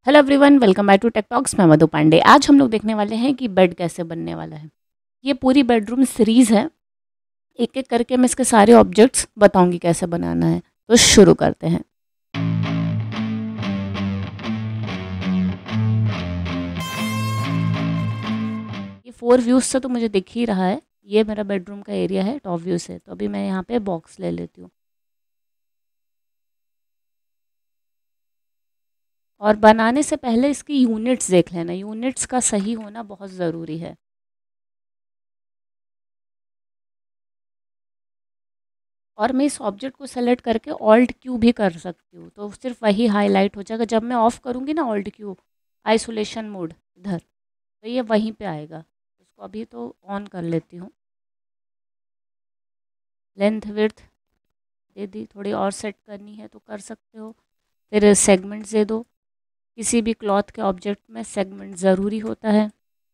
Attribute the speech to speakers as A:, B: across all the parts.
A: Hello everyone, welcome back to tech talks. मैं मधु पांडे। आज हम लोग देखने वाले हैं कि बेड कैसे बनने वाला है। ये पूरी बेडरूम सीरीज़ है। एक एक करके मैं इसके सारे ऑब्जेक्ट्स बताऊंगी कैसे बनाना है। तो शुरू करते हैं। ये 4 व्यूज़ से तो मुझे दिख ही रहा है। ये मेरा बेडरूम का एरिया है टॉप व्यू से। तो अभी मैं यहाँ पे बॉक्स ले लेती हूँ और बनाने से पहले इसकी यूनिट्स देख लेना। यूनिट्स का सही होना बहुत ज़रूरी है। और मैं इस ऑब्जेक्ट को सेलेक्ट करके ऑल्ट क्यू भी कर सकती हूँ, तो सिर्फ वही हाईलाइट हो जाएगा। जब मैं ऑफ़ करूँगी ना ऑल्ट क्यू, आइसोलेशन मोड इधर, तो ये वहीं पे आएगा। उसको अभी तो ऑन कर लेती हूँ। लेंथ विड्थ दे दी, थोड़ी और सेट करनी है तो कर सकते हो। फिर सेगमेंट्स दे दो। किसी भी क्लॉथ के ऑब्जेक्ट में सेगमेंट ज़रूरी होता है।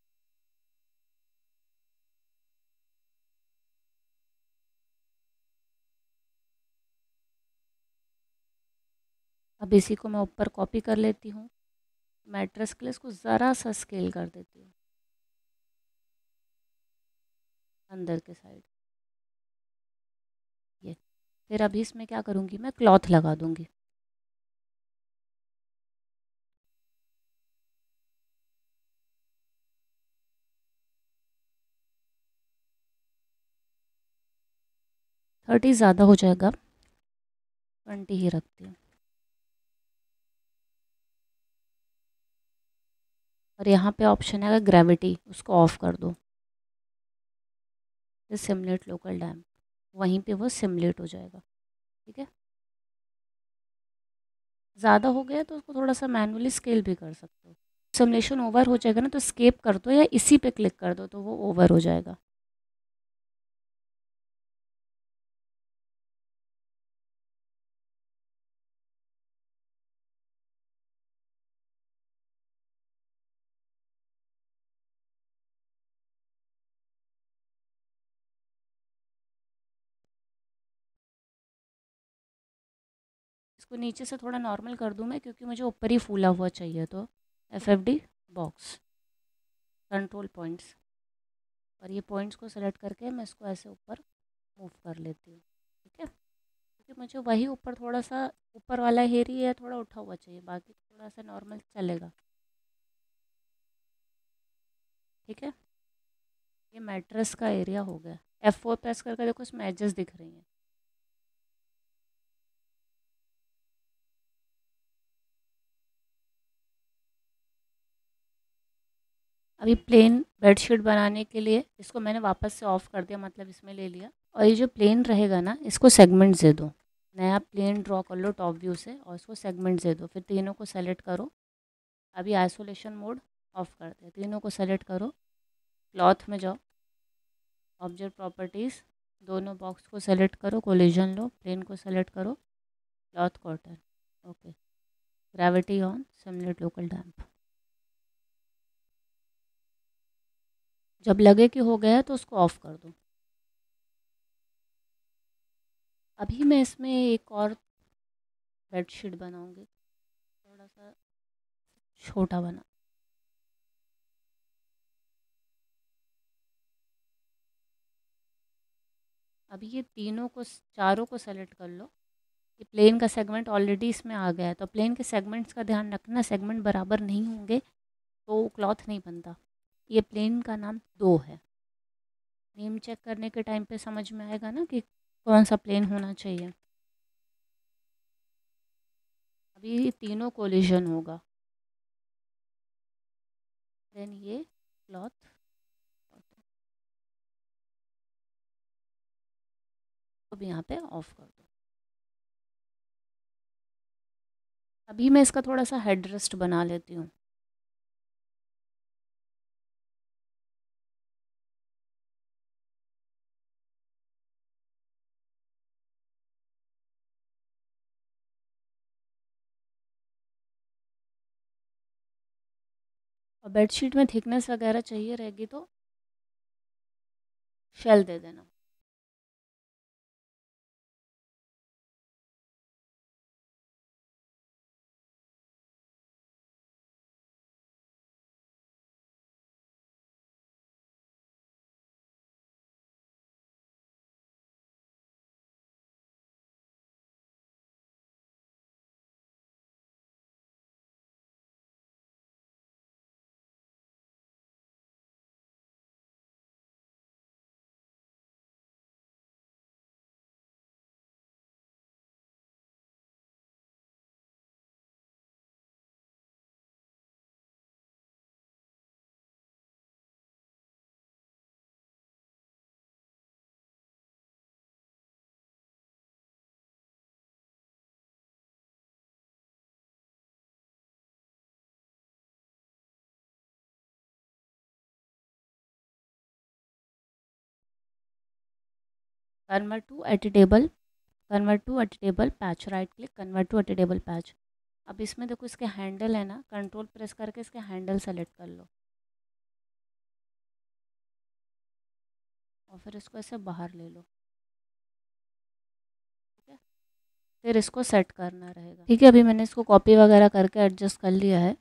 A: अब इसी को मैं ऊपर कॉपी कर लेती हूँ। मैट्रेस के लिए इसको ज़रा सा स्केल कर देती हूँ अंदर के साइड। ये फिर अभी इसमें क्या करूँगी, मैं क्लॉथ लगा दूँगी। थर्टी ज़्यादा हो जाएगा, 20 ही रखती हूँ। और यहाँ पे ऑप्शन है ग्रेविटी, उसको ऑफ़ कर दो। फिर सिमुलेट लोकल डैम्प, वहीं पे वो सिमुलेट हो जाएगा। ठीक है। ज़्यादा हो गया तो उसको थोड़ा सा मैनुअली स्केल भी कर सकते हो। सिमुलेशन ओवर हो जाएगा ना तो स्केप कर दो या इसी पे क्लिक कर दो तो वो ओवर हो जाएगा। इसको नीचे से थोड़ा नॉर्मल कर दूँ मैं, क्योंकि मुझे ऊपर ही फूला हुआ चाहिए। तो FFD बॉक्स, कंट्रोल पॉइंट्स, और ये पॉइंट्स को सेलेक्ट करके मैं इसको ऐसे ऊपर मूव कर लेती हूँ। ठीक है। क्योंकि मुझे वही ऊपर थोड़ा सा, ऊपर वाला एरिया थोड़ा उठा हुआ चाहिए, बाकी थोड़ा सा नॉर्मल चलेगा। ठीक है। ये मैट्रेस का एरिया हो गया। F4 प्रेस करके देखो, इसमें एजेस दिख रही हैं। अभी प्लेन बेडशीट बनाने के लिए इसको मैंने वापस से ऑफ़ कर दिया, मतलब इसमें ले लिया। और ये जो प्लेन रहेगा ना, इसको सेगमेंट्स दे दो। नया प्लेन ड्रॉ कर लो टॉप व्यू से और इसको सेगमेंट्स दे दो। फिर तीनों को सेलेक्ट करो। अभी आइसोलेशन मोड ऑफ कर दे। तीनों को सेलेक्ट करो, क्लॉथ में जाओ, ऑब्जेक्ट प्रॉपर्टीज़, दोनों बॉक्स को सेलेक्ट करो, कोलिजन लो, प्लेन को सेलेक्ट करो, cloth cotton, okay, gravity on, simulate local damp. जब लगे कि हो गया है तो उसको ऑफ़ कर दो। अभी मैं इसमें एक और बेडशीट बनाऊंगी, थोड़ा सा छोटा बना। अभी ये तीनों को, चारों को सेलेक्ट कर लो। ये प्लेन का सेगमेंट ऑलरेडी इसमें आ गया है, तो प्लेन के सेगमेंट्स का ध्यान रखना। सेगमेंट बराबर नहीं होंगे तो क्लॉथ नहीं बनता। ये प्लेन का नाम 2 है। नेम चेक करने के टाइम पे समझ में आएगा ना कि कौन सा प्लेन होना चाहिए। अभी ये तीनों कोलिजन होगा, देन ये क्लॉथ। अब यहाँ पे ऑफ कर दो। अभी मैं इसका थोड़ा सा हेड रेस्ट बना लेती हूँ। और बेडशीट में थिकनेस वगैरह चाहिए रहेगी तो शेल दे देना। Convert to editable, convert to editable patch, right click, convert to editable patch. अब इसमें देखो इसके हैंडल है ना, कंट्रोल प्रेस करके इसके हैंडल सेलेक्ट कर लो और फिर इसको ऐसे बाहर ले लो। ठीक है, फिर इसको सेट करना रहेगा। ठीक है, अभी मैंने इसको कॉपी वगैरह करके एडजस्ट कर लिया है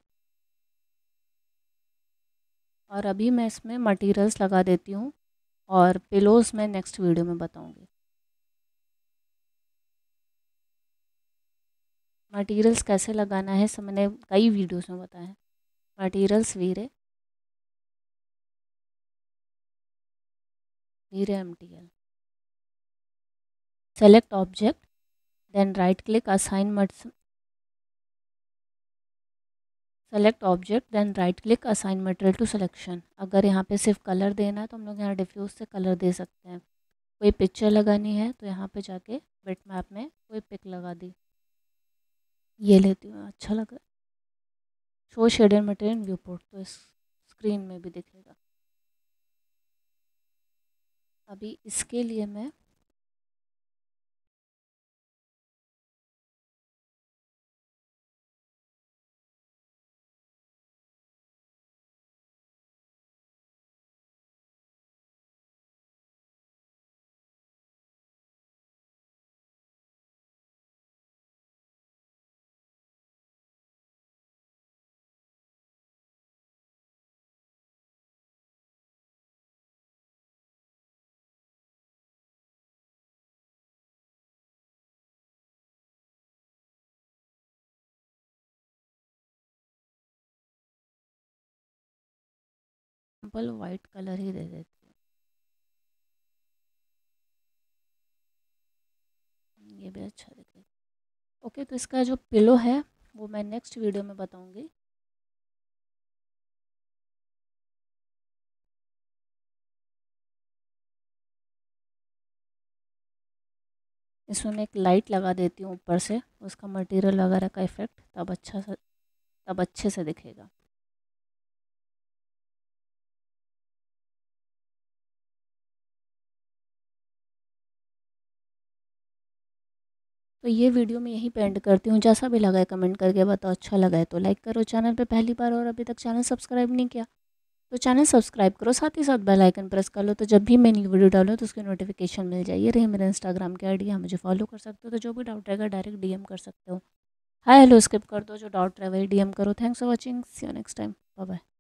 A: और अभी मैं इसमें मटेरियल्स लगा देती हूँ और पिलोज मैं नेक्स्ट वीडियो में बताऊँगी। मटेरियल्स कैसे लगाना है सब मैंने कई वीडियोस में बताया है। Materials V-Ray, V-Ray MTL, select object, then right click, assign select object, then right click, assign material to selection. अगर यहाँ पे सिर्फ कलर देना है तो हम लोग यहाँ डिफ्यूज से कलर दे सकते हैं। कोई पिक्चर लगानी है तो यहाँ पे जाके बिट मैप में कोई पिक लगा दी, ये लेती हूँ, अच्छा लगा। Show shaded material viewport, तो इस स्क्रीन में भी दिखेगा। अभी इसके लिए मैं सिंपल वाइट कलर ही दे देती हूँ, ये भी अच्छा दिखेगा। ओके, तो इसका जो पिलो है वो मैं नेक्स्ट वीडियो में बताऊंगी। इसमें मैं एक लाइट लगा देती हूँ ऊपर से, उसका मटेरियल वगैरह का इफेक्ट तब अच्छे से दिखेगा। तो ये वीडियो मैं यहीं पे एंड करती हूँ। जैसा भी लगा है कमेंट करके बताओ, अच्छा लगा है तो लाइक करो, चैनल पे पहली बार और अभी तक चैनल सब्सक्राइब नहीं किया तो चैनल सब्सक्राइब करो, साथ ही साथ बेल आइकन प्रेस कर लो, तो जब भी मैं न्यू वीडियो डालूँ तो उसकी नोटिफिकेशन मिल जाए। ये रही मेरे इंस्टाग्राम की आईडी, मुझे फॉलो कर सकते हो, तो जो भी डाउट रहेगा डायरेक्ट DM कर सकते हो। हाय हेलो स्किप कर दो, जो डाउट रहे वही DM करो। Thanks for watching, see you next time, bye bye.